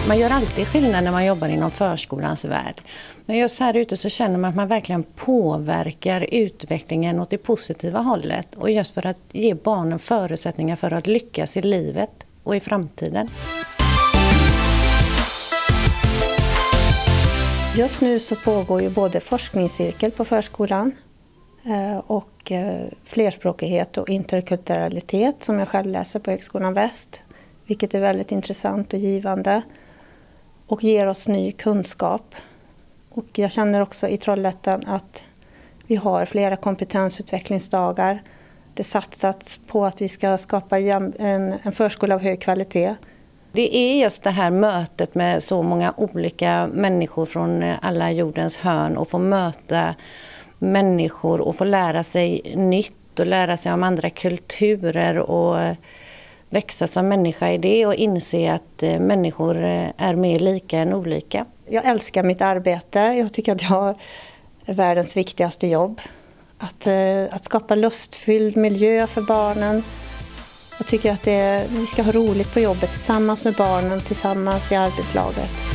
Man gör alltid skillnad när man jobbar inom förskolans värld. Men just här ute så känner man att man verkligen påverkar utvecklingen åt det positiva hållet. Och just för att ge barnen förutsättningar för att lyckas i livet och i framtiden. Just nu så pågår ju både forskningscirkel på förskolan och flerspråkighet och interkulturalitet som jag själv läser på Högskolan Väst. Vilket är väldigt intressant och givande och ger oss ny kunskap. Och jag känner också i Trollhättan att vi har flera kompetensutvecklingsdagar. Det satsats på att vi ska skapa en förskola av hög kvalitet. Det är just det här mötet med så många olika människor från alla jordens hörn och få möta människor och få lära sig nytt och lära sig om andra kulturer och växa som människa i det och inse att människor är mer lika än olika. Jag älskar mitt arbete. Jag tycker att jag har världens viktigaste jobb. Att skapa lustfylld miljö för barnen. Jag tycker att vi ska ha roligt på jobbet tillsammans med barnen, tillsammans i arbetslaget.